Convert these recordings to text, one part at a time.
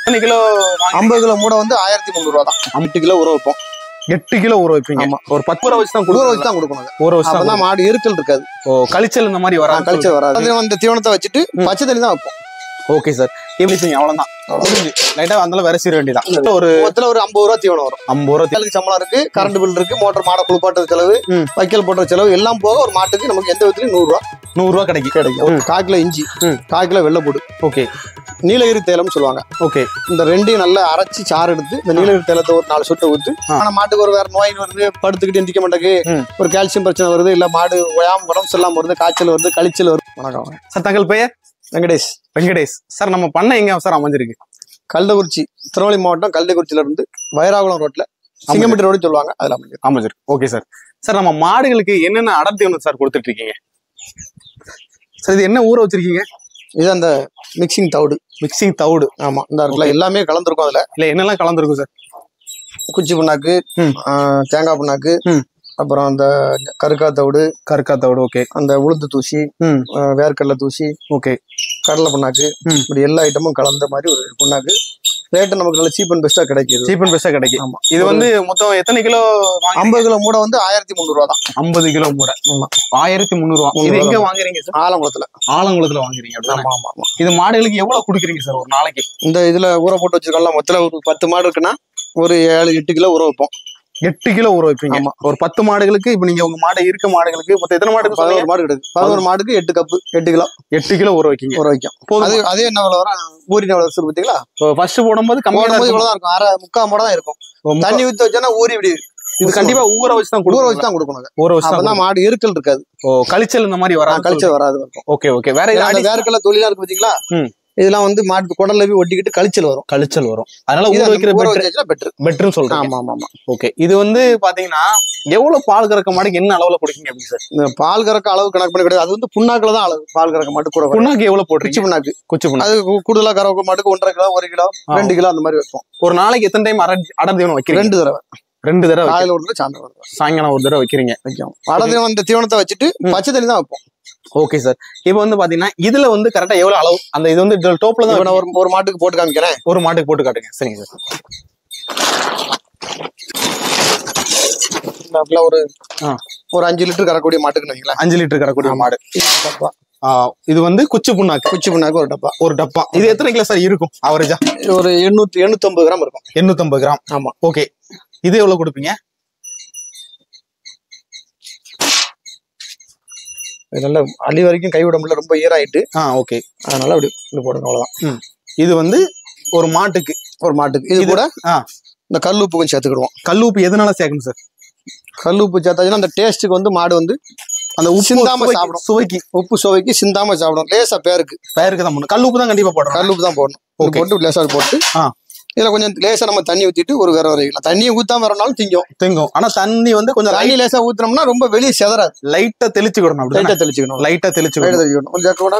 எத்தனை kilo? 50 kilo மூடை வந்து 1300 ரூபா தான். 8 கிலோ ஊற வைப்போம். 8 கிலோ ஊற வைப்பீங்க. ஆமா. ஒரு 10 ஊற வச்சு தான் ஊற வச்சு தான் கொடுக்கணும். ஊற வச்சு தான் மாடு எருக்கல் இருக்காது. ஓ, கழிச்சல் இந்த மாதிரி வராது. கழிச்சல் வராது. அந்த தீவனத்தை வச்சுட்டு பச்சை தண்ணி தான் வைப்போம். Okay sir. எப்படி செய்யுங்க? அவ்வளவுதான். லைட்டா வந்தாலும் வேற சீர வேண்டியதான். ஒரு 50 ரூபா தீவனம் வரும். 50 ரூபா சம்பளம் இருக்கு, கரண்ட் பில் இருக்கு, மோட்டர் மாடை குளிப்பாட்டுற செலவு, வைக்கல் போடுற செலவு எல்லாம் போக ஒரு மாட்டுக்கு நமக்கு எந்த விதத்துலயும் 100 ரூபா கிடைக்கும். 1/4 கிலோ இஞ்சி, 1/4 கிலோ வெள்ளைப்பூடு. ஓகே. நீலகிரி தேலம்னு சொல்லுவாங்க. ஓகே. இந்த ரெண்டையும் நல்லா அரைச்சி சாறு எடுத்து இந்த நீலகிரி தேலத்தை ஒரு 4 சொட்டு ஊத்து. ஆனா மாட்டுக்கு ஒரு வேற நோய் வருது, படுத்துக்கிட்டு எந்திக்க மாட்டேக்கு, ஒரு கால்சியம் பிரச்சனை வருது, இல்ல மாடு உடம்பு சரியில்லாம வருது, காய்ச்சல் வருது, கழிச்சல் வருது. வணக்கம் சார். தங்கள் பெயர்? வெங்கடேஷ். வெங்கடேஷ் சார். நம்ம பண்ண எங்க சார் அமைஞ்சிருக்கு? கல்தக்குறிச்சி, திருநெல்வேலி மாவட்டம் கல்தக்குறிச்சியில இருந்து வயராகுளம் ரோட்ல சிங்கம்பட்டி ரோடு சொல்லுவாங்க, அதுல அமைஞ்சிருக்கு. Okay sir. சார், நம்ம மாடுகளுக்கு என்னென்ன அடர்த்தி சார் கொடுத்துட்டு இருக்கீங்க சார்? இது என்ன ஊற வச்சிருக்கீங்க? இது அந்த மிக்சிங் தவிடு. மிக்சிங் தவிடு. ஆமா, இந்த இடத்துல எல்லாமே கலந்துருக்கும். அதுல இல்ல என்னெல்லாம் கலந்துருக்கும் சார்? குச்சி புண்ணாக்கு, தேங்காய் புண்ணாக்கு, அப்புறம் அந்த கருக்கா தவிடு. ஓகே. அந்த உளுந்து தூசி, வேர்க்கடலை தூசி, ஓகே, கடலை புண்ணாக்கு, இப்படி எல்லா ஐட்டமும் கலந்த மாதிரி ஒரு புண்ணாக்கு. ரேட்டு நமக்கு நல்ல சீப் அண்ட் பெஸ்டா கிடைக்குது. சீப் அண்ட் பெஸ்டா கிடைக்கும். ஆமா. இது வந்து மொத்தம் எத்தனை கிலோ? 50 கிலோ மூடை வந்து 1300 ரூபா தான். 50 கிலோ மூடை 1300 ரூபா. இது எங்க வாங்குறீங்க சார்? ஆலங்குளத்துல. ஆலங்குளத்துல வாங்குறீங்க. ஆமா ஆமா ஆமா. இது மாடுகளுக்கு எவ்வளவு குடுக்குறீங்க சார் ஒரு நாளைக்கு? இந்த இதுல ஊற போட்டு வச்சிருக்கோம்ல, மொத்தம் ஒரு 10 மாடு இருக்குன்னா ஒரு 7-8 கிலோ ஊற வைப்போம். 8 கிலோ ஊற வைப்பீங்க. ஆமா. ஒரு 10 மாடுகளுக்கு. இப்ப நீங்க உங்க மாடு இருக்க மாடுகளுக்கு மொத்தம் எத்தனை மாடுக்கு? 11 மாடு கிடையாது. 11 மாடுக்கு 8 கப்பு 8 கிலோ 8 கிலோ ஊற வைக்கீங்க. ஊற வைக்கும். அதே என்ன வரும்? ஊறி எவ்வளவு வச்சு பார்த்தீங்களா? ஃபர்ஸ்ட் போடும்போது இவ்வளவுதான் இருக்கும். 1/2 முக்கால் தான் இருக்கும். தண்ணி ஊத்தி வச்சோன்னா ஊறி இப்படி. இது கண்டிப்பா ஊற வச்சு தான் கொடுக்கணும். ஊற வச்சு தான் மாடு எருக்கல் இருக்காது. ஓ, கழிச்சல் இந்த மாதிரி வராது. கழிச்சல் வராது. Okay okay. வேற வேர்க்கடலை தொழிலா இருக்கு பாத்தீங்களா? இதெல்லாம் வந்து மாட்டு குடல்ல போய் ஒட்டிக்கிட்டு கழிச்சல் வரும். அதனால ஊற வைக்கிற பெட்டர்னு சொல்றேன். ஆமா ஆமா ஆமா. ஓகே. இது வந்து பாத்தீங்கன்னா எவ்வளவு பால் கறக்க மாட்டுக்கு என்ன அளவுல குடிக்கீங்க அப்படி சார்? இந்த பால் கறக்க அளவு கணக்கு பண்ணி கிடையாது. அது வந்து புண்ணாக்குல தான் அளவு. பால் கறக்க மாட்டு கூட புண்ணாக்கு எவ்வளவு போட்டு? குச்சி புண்ணாக்கு. அது கூடுதலா கறக்க மாட்டுக்கு 1.5 கிலோ 1 கிலோ 2 கிலோ அந்த மாதிரி வைப்போம். ஒரு நாளைக்கு எத்தனை டைம் அடர் தீவனம் வைக்கிறீங்க? 2 தடவை. காலையில ஒரு தடவை, சாயங்காலம் ஒரு தடவை வைக்கிறீங்க. அடர் தீவனம் இந்த தீவனத்தை வச்சுட்டு பச்சை தண்ணி தான் வைப்போம். Okay sir. இப்ப வந்து பாத்தீங்கன்னா இதுல வந்து கரெக்டா எவ்வளவு அளவு? அந்த இது வந்து டோப்ல தான் ஒரு மாட்டுக்கு போட்டு காமிக்கிறேன். ஒரு மாட்டுக்கு போட்டு காட்டுங்க. சரிங்க சார். ஒரு 5 லிட்டர் கறக்கூடிய மாட்டுக்கு வைங்களேன். 5 லிட்டர் கறக்கூடிய மாடு. இது வந்து குச்சி புண்ணாக்கு ஒரு டப்பா. இது எத்தனை கிலோ சார் இருக்கும் அவரேஜா? ஒரு 850 கிராம் இருக்கும். 850 கிராம். ஆமா. ஓகே. இது எவ்வளவு கொடுப்பீங்க? நல்ல அள்ளி வரைக்கும் கைவிட முடியல, ரொம்ப ஈராயிட்டு. ஓகே. அதனால அப்படி போடுங்க, அவ்வளவுதான். இது வந்து ஒரு மாட்டுக்கு இது கூட இந்த கல்லுப்பு கொஞ்சம் சேர்த்துக்கிடுவோம். கல்லுப்பு எதனால சேர்க்கணும் சார்? கல்லுப்பு சேர்த்தாச்சுன்னா அந்த டேஸ்ட்டுக்கு வந்து மாடு வந்து அந்த உப்பு சிந்தாம சாப்பிடும். உப்பு சுவைக்கு சிந்தாம சாப்பிடும். லேசா பேருக்கு தான் போடணும். கல்லுப்பு தான் கண்டிப்பா போடணும். கல்லுப்பு தான் போடணும். போட்டு லேசா போட்டு இதுல கொஞ்சம் லேசா நம்ம தண்ணி ஊத்திட்டு ஒரு வேற வரைக்கலாம். தண்ணியை ஊத்தாம வரனாலும் திங்கும். ஆனா தண்ணி வந்து கொஞ்சம் தண்ணி லேசா ஊத்துனோம்னா ரொம்ப வெளியே செதறாது. லைட்டா தெளிச்சுக்கணும். லைட்டா தெளிச்சுக்கணும். கொஞ்சம் கூட.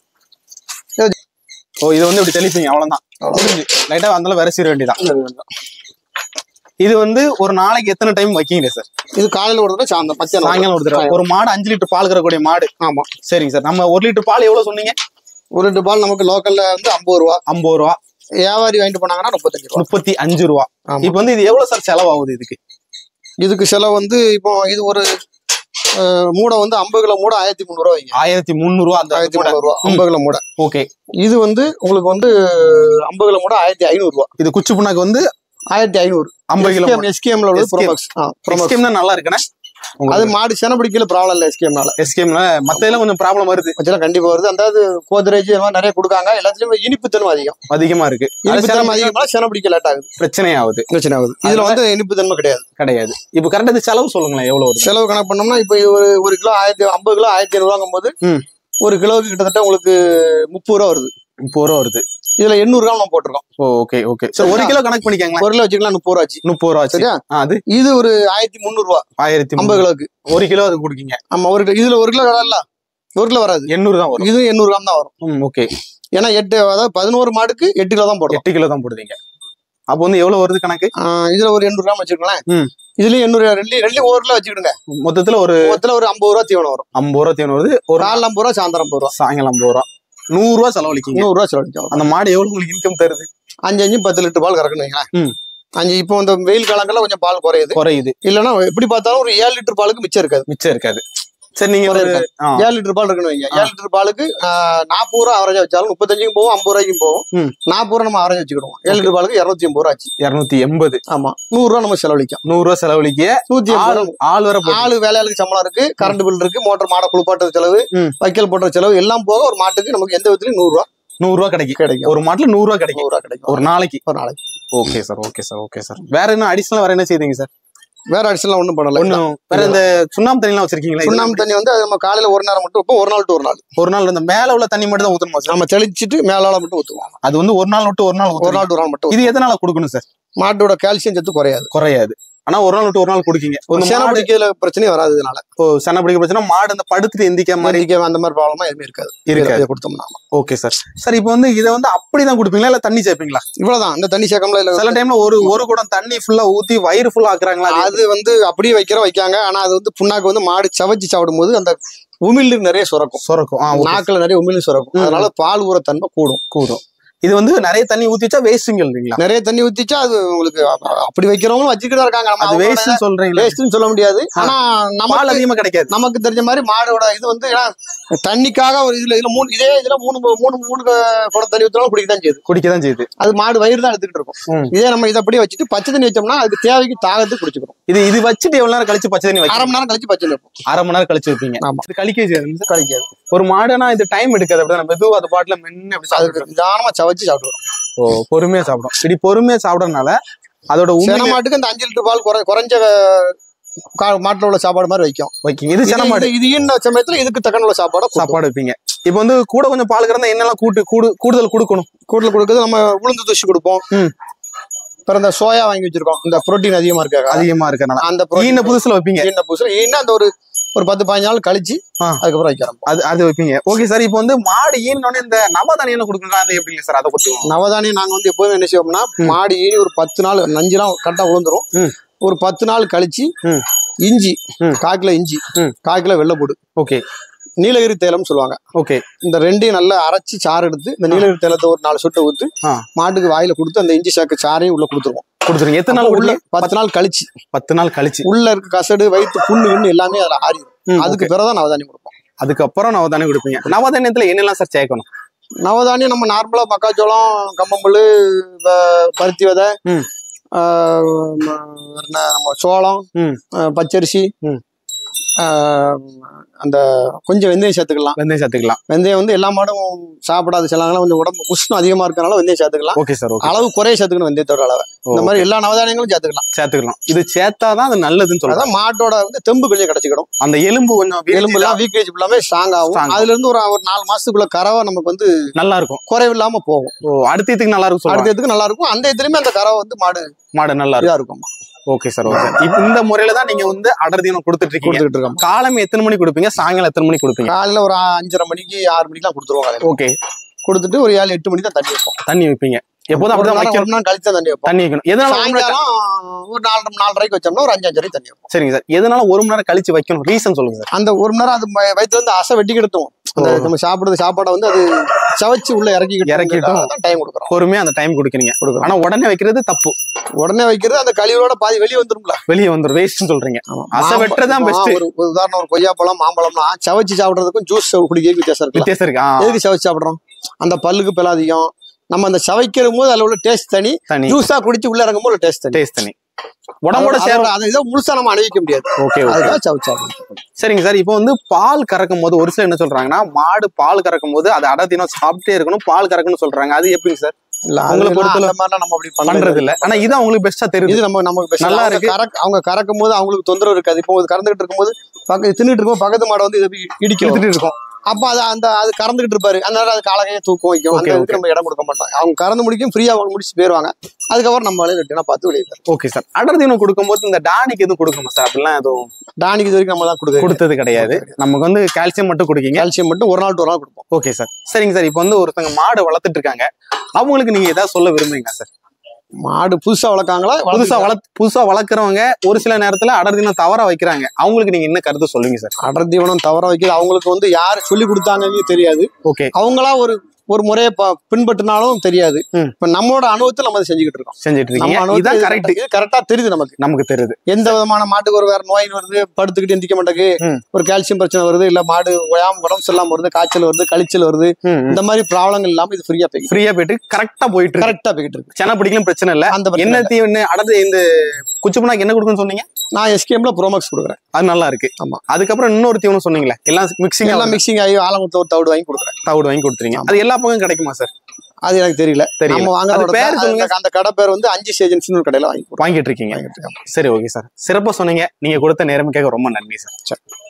ஓ, இது வந்து இப்படி தெளிப்பீங்க. அவ்வளவுதான். லைட்டா வந்தாலும் வேற சீர வேண்டியதான். இது வந்து ஒரு நாளைக்கு எத்தனை டைம் வைக்கீங்க சார்? இது காலையில ஒரு தடவை, சாயங்காலம் ஒரு தடவை. ஒரு மாடு 5 லிட்டர் பால் கறக்கூடிய மாடு. ஆமா. சரிங்க சார். நம்ம 1 லிட்டர் பால் எவ்வளவு சொன்னீங்க? 1 லிட்டர் பால் நமக்கு லோக்கல்ல வந்து 50 ரூபா. 50 ரூபா. வியாபாரி வாங்கிட்டு போனாங்கன்னா 35 ரூபா. இப்ப வந்து இது எவ்வளவு சார் செலவாகுது? இதுக்கு செலவு வந்து இப்போ இது ஒரு மூடை வந்து 50 கிலோ மூடை 1300 ரூபா. 1300 ரூபா. 1300 ரூபா 50 கிலோ மூடை. ஓகே. இது வந்து உங்களுக்கு வந்து 50 கிலோ மூடை 1500 ரூபா. இது குச்சி புண்ணாக்கு வந்து 1500. 50 கிலோ எஸ்கேம்ல உள்ளது ப்ரோமேக்ஸ் தான் நல்லா இருக்குண்ணே. அது மாடு சென பிடிக்கல ப்ராப்ளம் இல்ல. எஸ்கேம்ல மத்த எல்லாம் கொஞ்சம் ப்ராப்ளம் வருது. கண்டிப்பா வருது. அந்த கோத்ரேஜ் நிறைய கொடுக்காங்க. எல்லாத்துலயும் இனிப்பு தன்மை அதிகமா இருக்கு. இனிப்பு தன்மை அதிகமா சென பிடிக்க லேட் ஆகுது. பிரச்சனை ஆகுது. இதுல வந்து இனிப்பு தன்மை கிடையாது. இப்ப கரெக்டா செலவு சொல்லுங்களேன். எவ்வளவு செலவு கணக்கு பண்ணோம்னா இப்ப ஒரு கிலோ 50 கிலோ 1500 ரூபாங்கும் போது 1 கிலோவுக்கு கிட்டத்தட்ட உங்களுக்கு 30 ரூபா வருது. 30 ரூபா வருது. இதுல 800 கிராம் நம்ம போட்டிருக்கோம். Okay okay. சரி, 1 கிலோ கணக்கு பண்ணிக்கங்க. 1 கிலோ வச்சுக்கலாம். 30 ரூபா ஆச்சு. 30 ரூபா. சரியா? அது இது ஒரு 1300 ரூபா. 50 கிலோக்கு 1 கிலோ அது கொடுக்கீங்க. ஆமா. இதுல 1 கிலோ வரல. 1 கிலோ வராது. 800 தான் வரும். இது 800 கிராம் தான் வரும். ஓகே. ஏன்னா 11 மாடுக்கு 8 கிலோ தான் போடுறோம். 8 கிலோ தான் போடுவீங்க. அப்போ வந்து எவ்வளவு வருது கணக்கு? இதுல ஒரு 800 கிராம் வச்சுக்கலாம். இதுலயும் 800 ரெண்டு 1 கிலோ வச்சுக்கிடுங்க. மொத்தத்துல ஒரு 50 ரூபா தீவனம் வரும். 50 ரூபா தீவனம் வருது. ஒரு நாள் 50 ரூபா, சாயந்தரம் 50 ரூபா, சாயங்காலம் 50 ரூபா. 100 ரூபா செலவழிக்கும். 100 ரூபா செலவழிக்கும். அந்த மாடு எவ்வளவு உங்களுக்கு இன்கம் தருது? 5 10 லிட்டர் பால் கறக்கணும் வைங்களேன். 5 இப்போ இந்த வெயில் காலங்கள்ல கொஞ்சம் பால் குறையுது. இல்லைன்னா எப்படி பார்த்தாலும் ஒரு 7 லிட்டர் பாலுக்கு மிச்சம் இருக்காது. சரி, நீங்க 7 லிட்டர் பால் இருக்கணும் வைங்க. 7 லிட்டர் பாலுக்கு 40 ரூபா அவரேஜா வச்சாலும் 35க்கும் போகும், 50 ரூபாய்க்கும் போகும். 40 ரூபா நம்ம அவரேஜ் வச்சுக்கிடுவோம். 7 லிட்டர் பாலுக்கு 280 ரூபா ஆச்சு. 280. ஆமா, 100 ரூபா நம்ம செலவழிக்கும். 100 ரூபா செலவழிக்க 180 ஆளு வேலையாளுக்கு சம்பளம் இருக்கு, கரண்ட் பில் இருக்கு, மோட்டர் மாட குளிப்பாட்டுற செலவு, வைக்கல் போடுற செலவு எல்லாம் போக ஒரு மாட்டுக்கு நமக்கு எந்த விதத்துலயும் 100 ரூபா கிடைக்கும். ஒரு மாட்டுல 100 ரூபா கிடைக்கும் ஒரு நாளைக்கு. Okay sir. வேற என்ன அடிஷனலா வேற என்ன செய்தீங்க சார்? வேற அடிஷனலா ஒண்ணும் பண்ணல. வேற இந்த சுண்ணாம்பு தண்ணி எல்லாம் வச்சிருக்கீங்களா? சுண்ணாம்பு தண்ணி வந்து நம்ம காலையில ஒரு நேரம் மட்டும், ஒரு நாள் டு ஒரு நாள் இந்த மேல உள்ள தண்ணி மட்டும் தான் ஊத்தணுமா சார்? நம்ம தெளிச்சிட்டு மேலால மட்டும் ஊத்துவோம். அது வந்து ஒரு நாள் விட்டு ஒரு நாள் மட்டும். இது எதனால கொடுக்கணும் சார்? மாட்டோட கால்சியம் சத்து குறையாது. ஆனா ஒரு நாள் விட்டு ஒரு நாள் குடிக்கீங்க. சென பிடிக்கல பிரச்சனையும் வராது. இதனால சென பிடிக்க பிரச்சனை மாடு அந்த படுத்துட்டு எந்திக்க மாதிரி அந்த மாதிரி ப்ராப்ளமா எதுவுமே இருக்காது கொடுத்தோம்னா. Okay sir. சார் இப்போ வந்து இதை வந்து அப்படிதான் குடுப்பீங்களா இல்ல தண்ணி சேர்ப்பீங்களா? இவ்வளவுதான். இந்த தண்ணி சேர்க்கல இல்ல சில டைம்ல ஒரு குடம் தண்ணி ஃபுல்லா ஊத்தி வயிறு ஃபுல்லா ஆக்குறாங்களா? அது வந்து அப்படியே வைக்காங்க. ஆனா அது வந்து புண்ணாக்கு வந்து மாடு சவச்சு சாப்பிடும் போது அந்த உமிழ்நீர் நிறைய சுரக்கும். நாக்குல நிறைய உமிழ்நீர் சுரக்கும். அதனால பால் ஊற தன்மை கூடும். இது வந்து நிறைய தண்ணி ஊத்திச்சா வேஸ்ட்ங்க இல்லீங்களா? நிறைய தண்ணி ஊத்திச்சா அது உங்களுக்கு அப்படி வைக்கிறவங்களும் வச்சுக்கிட்டு இருக்காங்க. நம்ம அது வேஸ்ட்னு சொல்றீங்களா? வேஸ்ட்னு சொல்ல முடியாது. ஆனா பால் அதிகமா கிடைக்காது. நமக்கு தெரிஞ்ச மாதிரி மாடோட இது வந்து தண்ணிக்காக ஒரு இதுல மூணு குடம் தண்ணி ஊத்தினாலும் குடிக்கதான் செய்யுது. அது மாடு வயிறு தான் எடுத்துக்கிட்டு இருக்கும். இதே நம்ம இதை அப்படியே வச்சுட்டு பச்சை தண்ணி வச்சோம்னா அதுக்கு தேவைக்கு தாகத்துக்கு குடிச்சுக்கிறோம். இது வச்சுட்டு எவ்வளவு நேரம் கழிச்சு பச்சை தண்ணி? அரை மணி நேரம் கழிச்சு பச்சை வைப்போம். அரை மணி நேரம் கழிச்சு வைப்பீங்க. ஆமா, கழிக்காது. ஒரு மாடுனா இது டைம் எடுக்காது. அப்படியே மெதுவா அது பாட்டுல மென்னு அப்படி நிதானமா வச்சு சாப்பிடுவோம். பொறுமையா சாப்பிடும். இப்படி பொறுமையா சாப்பிடறதுனால அதோட மாட்டுக்கு அந்த 5 லிட்டர் பால் குறைஞ்ச மாட்டுல உள்ள சாப்பாடு மாதிரி வைக்கும். இது சென மாடு. இது ஈன சமயத்துல இதுக்கு தக்கன உள்ள சாப்பாடு வைப்பீங்க. இப்ப வந்து கூட கொஞ்சம் பால் கறந்தா என்னெல்லாம் கூடுதல் கொடுக்குறது நம்ம உளுந்து தூசி கொடுப்போம். அப்புறம் இந்த சோயா வாங்கி வச்சிருக்கோம். இந்த புரோட்டீன் அதிகமா இருக்கனால அந்த புதுசுல வைப்பீங்க. அந்த ஒரு 10-15 நாள் கழிச்சு அதுக்கப்புறம் வைக்கிறோம். அது வைப்பீங்க. Okay sir. இப்போ வந்து மாடு ஈனோன்னு இந்த நவதானியம் கொடுக்கணும். அது எப்படிங்க சார்? அதை பத்தி நவதானியம் நாங்க வந்து எப்போதுமே என்ன செய்வோம்னா மாடு ஈனி ஒரு 10 நாள் நஞ்சுலாம் கரெக்டா விழுந்துரும். ஒரு 10 நாள் கழிச்சு இஞ்சி 1/4 கிலோ இஞ்சி 1/4 கிலோ வெள்ளைப்பூடு, ஓகே, நீலகிரி தைலம் சொல்லுவாங்க. ஓகே, இந்த ரெண்டையும் நல்லா அரைச்சி சாறு எடுத்து இந்த நீலகிரி தைலத்தை ஒரு 4 சொட்டை ஊத்து மாட்டுக்கு வாயில கொடுத்து அந்த இஞ்சி சாக்கு சாரையும் உள்ள கொடுத்துருவோம். எத்தனை நாள் உள்ள? 10 நாள் கழிச்சு. 10 நாள் கழிச்சு உள்ள இருக்க கசடு வயிற்று புண்ணு எல்லாமே அதுல ஆறிடும். அதுக்கு பிறகுதான் நவதானியம் கொடுப்போம். அதுக்கப்புறம் நவதானியம் கொடுப்பீங்க. நவதானியத்துல என்னெல்லாம் சார் சேர்க்கணும்? நவதானியம் நம்ம நார்மலா மக்காச்சோளம், கம்பம்புழு, பருத்தி விதை, நம்ம சோளம், பச்சரிசி, அந்த கொஞ்சம் வெந்தயம் சேர்த்துக்கலாம். வெந்தயம் வந்து எல்லா மாடும் சாப்பிடாது. சில கொஞ்சம் உடம்பு உஷ்ணம் அதிகமா இருக்கனால வெந்தயம் சேர்த்துக்கலாம். Okay sir. அளவு குறைய சேர்த்துக்கணும். வெந்தயத்தோட அளவு இந்த மாதிரி எல்லா நவதானியங்களும் சேர்த்துக்கலாம். இது சேர்த்தாதான் அது நல்லதுன்னு சொல்றாங்க. மாட்டோட வந்து தெம்பு கொஞ்சம் கிடைச்சிக்கிடும். அந்த எலும்பு எல்லாம் வீக்கேஜ் எல்லாமே ஸ்ட்ராங் ஆகும். அதுல இருந்து ஒரு 4 மாசத்துக்குள்ள கறவை நமக்கு வந்து நல்லா இருக்கும். குறைவு இல்லாம போகும். அடுத்ததுக்கு நல்லா இருக்கும். அந்த இதுலயுமே அந்த கறவை வந்து மாடு நல்லா இருக்கும். Okay sir. ஓகே. இந்த முறையில தான் நீங்க வந்து அடர் தீவனம் கொடுத்துட்டு இருக்கீங்க. காலையில எத்தனை மணிக்கு கொடுப்பீங்க? சாயங்காலம் எத்தனை மணிக்கு கொடுப்பீங்க? காலையில ஒரு 5:30 மணிக்கு 6 மணிக்கு கொடுத்துருவாங்க. ஓகே, கொடுத்துட்டு ஒரு 7-8 மணிக்கு தான் தண்ணி வைப்பீங்க. எப்போதும் அப்படிதான் கழிச்சா தண்ணி வைக்கணும். எதனால ஒரு 4:30 வச்சோம்னா ஒரு 5-5 தண்ணி வைப்போம். சரிங்க சார். எதனால 1 மணி நேரம் கழிச்சு வைக்கணும்? ரீசன் சொல்லுங்க சார். அந்த 1 மணி நேரம் அது வயிற்றுல இருந்து அசை வெட்டி கிடத்தும். நம்ம சாப்பாடை வந்து அது சவச்சு உள்ள இறக்கிட்டு டைம் கொடுக்குறோம். பொறுமையா அந்த டைம் கொடுக்குறீங்க. ஆனா உடனே வைக்கிறது தப்பு. உடனே வைக்கிறது அந்த கழிவோட பாதி வெளியே வந்துடும். வேஸ்ட் சொல்றீங்க. அசை வெட்டுறதுதான் பெஸ்ட். ஒரு உதாரணம், ஒரு கொய்யாப்பழம், மாம்பழம்னா சவச்சு சாப்பிடுறதுக்கும் ஜூஸ் குடிக்கிறதுக்கு வித்தியாசம் இருக்கு. எதுக்கு சவச்சு சாப்பிடுறோம்? அந்த பல்லுக்கு பெலாதியம். நம்ம அந்த சவைக்கிற போது அதுல உள்ள டேஸ்ட் தனி, ஜூஸா குடிச்சு உள்ள இறங்கும் போது டேஸ்ட் தனி. உடம்போட சேர்ந்து முழுசா நம்ம அணிவிக்க முடியாது. ஓகே, சரிங்க சார். இப்போ வந்து பால் கறக்கும் போது ஒரு சிலர் என்ன சொல்றாங்கன்னா மாடு பால் கறக்கும் போது அது அடர்த்தினம் சாப்பிட்டே இருக்கணும், பால் கறக்கணும்னு சொல்றாங்க. அது எப்படிங்க சார்? இல்ல, அவங்களை பொறுத்தல நம்ம அப்படி பண்றது இல்ல. ஆனா இது அவங்களுக்கு பெஸ்டா தெரியுது. நமக்கு நல்லா இருக்கு. அவங்க கறக்கும் போது அவங்களுக்கு தொந்தரவு இருக்காது. இப்போ கறந்துகிட்டு இருக்கும்போது தின்னுட்டு இருக்கும் பக்கத்து மாடை வந்து இடிக்கிட்டு இருக்கும். அப்ப அது கறந்துகிட்டு இருப்பாரு. அதனால அது காலகையை தூக்கம் வைக்கும். நம்ம இடம் கொடுக்க மாட்டோம். அவங்க கறந்து முடிக்கும், ஃப்ரீயா முடிச்சு போயிருவாங்க. அதுக்கப்புறம் நம்ம வெட்டினா பார்த்து வெளியே. Okay sir. அடர் தீவனம் கொடுக்கும்போது இந்த டானிக்கு எதுவும் கொடுக்கணும் சார்? அப்படிலாம் எதுவும் டானிக்கு இது வரைக்கும் நம்ம தான் கொடுத்தது கிடையாது. நமக்கு வந்து கால்சியம் மட்டும் கொடுக்கீங்க. கால்சியம் மட்டும் ஒரு நாள் கொடுப்போம். Okay sir. சரிங்க சார். இப்போ வந்து ஒருத்தங்க மாடு வளர்த்துட்டு இருக்காங்க. அவங்களுக்கு நீங்க ஏதாவது சொல்ல விரும்புறீங்களா சார்? மாடு புதுசா வளர்க்காங்களா? புதுசா வளர்க்குறவங்க ஒரு சில நேரத்துல அடர் தீவனம் தவற வைக்கிறாங்க. அவங்களுக்கு நீங்க என்ன கருத்து சொல்லுங்க சார்? அடர் தீவனம் தவற வைக்கிறது அவங்களுக்கு வந்து யாரு சொல்லி கொடுத்தாங்கன்னு தெரியாது. ஓகே, அவங்களா ஒரு ஒரு முறையை பின்பற்றினாலும் தெரியாது. இப்ப நம்மளோட அனுபவத்தில் நம்ம அதை செஞ்சுக்கிட்டு இருக்கோம். கரெக்டா தெரியுது, நமக்கு தெரியுது எந்த விதமான மாட்டுக்கு ஒரு வேற நோய் வருது, படுத்துக்கிட்டு எந்திக்க மாட்டேங்குது, ஒரு கால்சியம் பிரச்சனை வருது, இல்ல மாடு உடம்பு சரியில்லாம வருது, காய்ச்சல் வருது, கழிச்சல் வருது, இந்த மாதிரி ப்ராப்ளங்கள் இல்லாம இது ஃப்ரீயா போயிட்டு கரெக்டா போயிட்டு இருக்கு. சென பிடிக்கலாம் பிரச்சனை இல்ல. அந்த என்ன தீவன அடுத்து இந்த குச்சிப்புனாக்கு என்ன கொடுக்குன்னு சொன்னீங்க? நான் எஸ்கேம்ல ப்ரோமாக்ஸ் கொடுக்குறேன். அது நல்லா இருக்கு. ஆமா. அதுக்கப்புறம் இன்னொரு தீவனம் சொன்னீங்களே, எல்லாம் மிக்சிங் ஆகி ஆலமுத்த ஒரு தவிடு வாங்கி கொடுக்குறேன். அது எல்லா பக்கம் கிடைக்குமா சார்? அது எனக்கு தெரியல. நம்ம வாங்குற பேர் சொல்லுங்க. அந்த கடை பேர் வந்து 5 ஏஜென்சின்னு ஒரு கடையில வாங்கிட்டு இருக்கீங்க. சரி, ஓகே சார், சிறப்பா சொன்னீங்க. நீங்க கொடுத்த நேரமுக்காக ரொம்ப நன்றி சார்.